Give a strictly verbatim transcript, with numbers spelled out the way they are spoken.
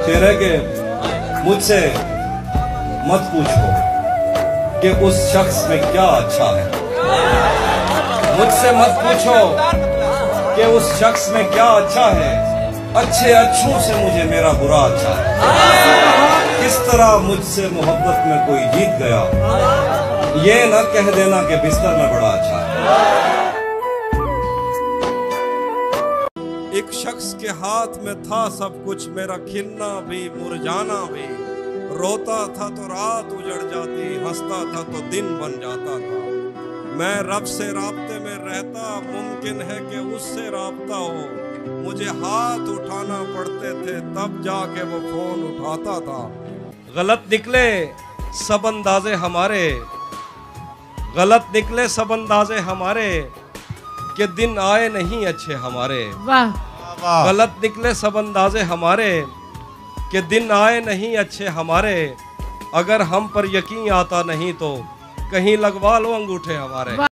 शेर है कि मुझसे मत पूछो कि उस शख्स में क्या अच्छा है। मुझसे मत पूछो कि उस शख्स में क्या अच्छा है। अच्छे अच्छों से मुझे मेरा बुरा अच्छा है। किस तरह मुझसे मोहब्बत में कोई जीत गया, ये न कह देना कि बिस्तर में बड़ा अच्छा है। एक शख्स के हाथ में था सब कुछ, मेरा खिलना भी मुरझाना भी। रोता था तो रात उजड़ जाती, हंसता था तो दिन बन जाता था। मैं रब से राब्ते में रहता, मुमकिन है कि उससे राब्ता हो। मुझे हाथ उठाना पड़ते थे तब जाके वो फोन उठाता था। गलत निकले सब अंदाजे हमारे, गलत निकले सब अंदाजे हमारे, कि दिन आए नहीं अच्छे हमारे। वाह वाह। गलत निकले सब अंदाजे हमारे, कि दिन आए नहीं अच्छे हमारे। अगर हम पर यकीन आता नहीं तो कहीं लगवा लो अंगूठे हमारे।